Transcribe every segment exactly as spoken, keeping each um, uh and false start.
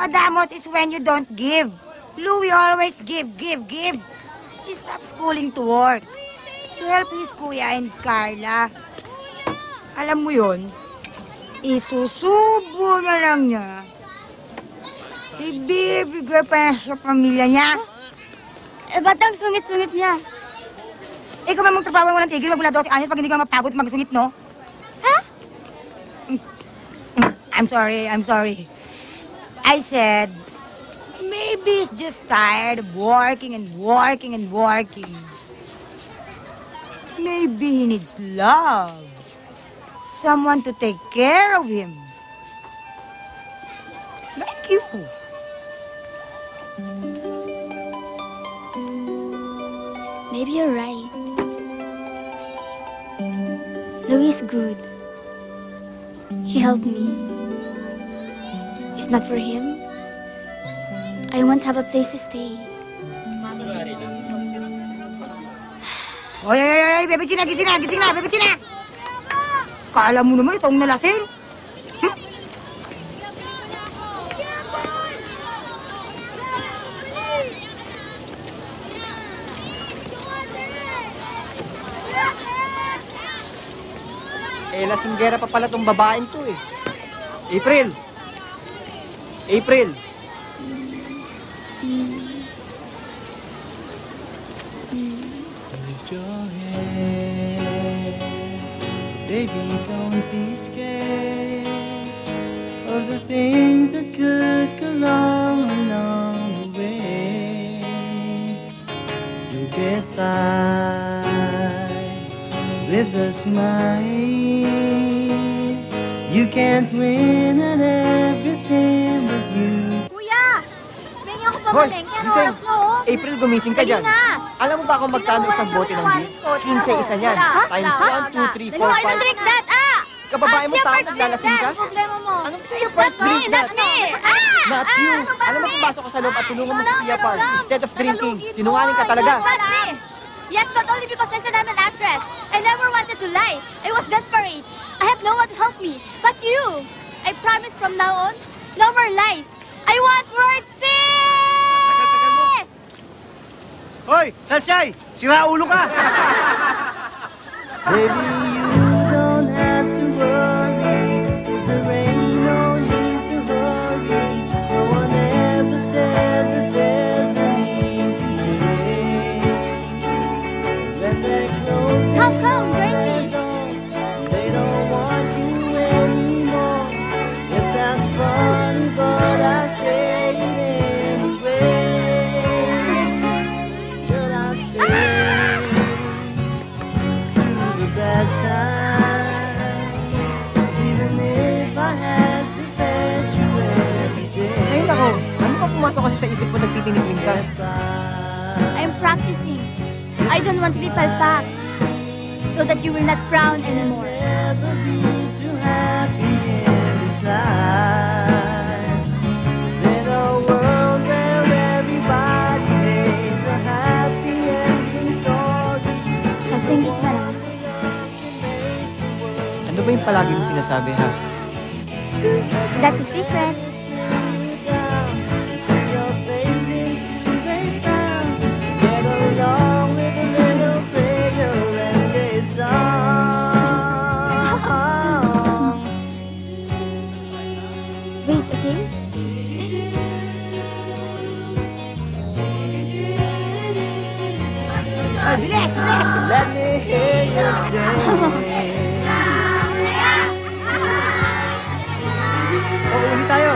Madamot is when you don't give. Louie always give, give, give. He stopped schooling to work. To help his kuya and Carla. Alam mo yun, isusubo na lang niya. Ibibigay pa niya sa pamilya niya. Eh, ba't ang sungit-sungit niya? Ikaw ba mong trabaho walang tigil, magmula dosi anyos pag hindi ka mapagod magsungit, no? Ha? I'm sorry, I'm sorry. I said, maybe he's just tired of working and working and working. Maybe he needs love. Someone to take care of him. Like you. Maybe you're right. Louis is good. He helped me. If not for him, I won't have a place to stay. Oy, oy, oy, oy, Bebe China, gising na, gising na, Bebe China! Kala mo naman itong nalasing. Hmm? Eh, lasinggera pa pala tong babaeng to eh. April! April! Lift your head, baby, don't be scared of the things that could go wrong along the way. You'll get by with a smile. You can't win at everything but you. Kuya! Bengi ako Hoy, pamalengke. Ano gising. oras na, oh? April, gumising ka Dali dyan. na. Alam mo ba kung magkano Tingnan mo isang nga, bote ng tingnan mo beer? nga, quince tingnan mo. isa niyan. Ha? Times Ha? one, two, three, Dali four, mo, I don't five. drink that, ah! Kababae mo Auntie, tao, first drink naglalasing that. ka? Ano problema mo? Anong It's tiya not first me, drink not that? me. Ah! Not Ah, you. ano ba, Alam mo, me? pumasok ka sa loob at tulungan mo Ikaw si lang, Tia ano Par lang. instead of drinking. Nakalugin mo. Sinungaling ka talaga. Not me. Yes, but only because I said I'm an actress. I never wanted to lie. I was desperate. I have no one to help me. But you. I promise from now on, no more lies. I want world peace! Hoy, Sansay! Sira ulo ka! Baby, you don't have to worry, 'cause there ain't no need to hurry. No one ever said that there's an easy way. When they close Come, in come, on join their me. doors, they don't want you anymore. It sounds funny, but I say it anyway. Will I stay through the bad times, even if I had to fetch you every day? Ay, nako. Ano pa pumasok kasi sa isip mo nagtitinigling ka? I'm practicing. I don't want to be palpak. So that you will not frown anymore. Never be too happy in this life. In a world where everybody hates a happy ending story. Kasing ismaras. Ano ba yung palagi mo sinasabi, ha? That's a secret. Turn your face into a frown. Get along with a little prayer and a song. Wait, okay? Ay, bilis, bilis! Let me hear you say. Oo, ulit tayo.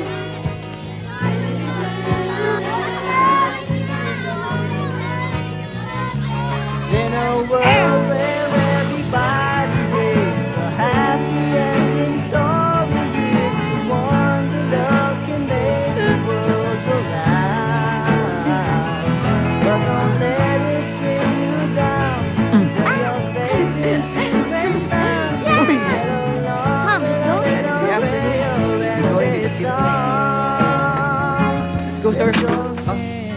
In a world where everybody hates a happy ending story, it's the one that love can make the world go round. But don't let it bring you down. Turn your face into a frown. Get along Come, let's go. with a little prayer and a song. Let's go, sir. Ah.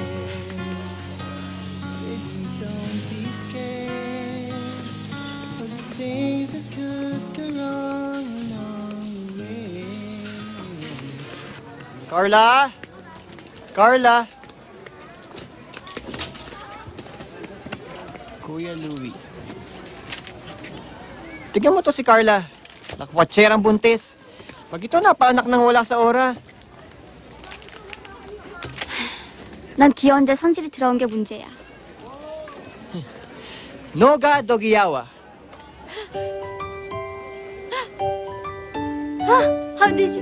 Baby, don't be scared of the things that could go wrong along the way. Carla? Carla? Kuya Louie. Tignan mo to si Carla. Nakwatserang buntis. Pag ito napaanak nang wala sa oras. 난 귀여운데 성질이 들어온 게 문제야. Noga Dogiyawa. How did you...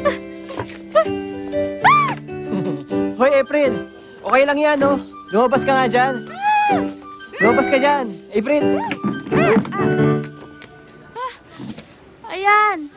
Hoy, April. Okay lang yan, no? Lumabas ka nga dyan. Lumabas ka dyan. April. Ayan.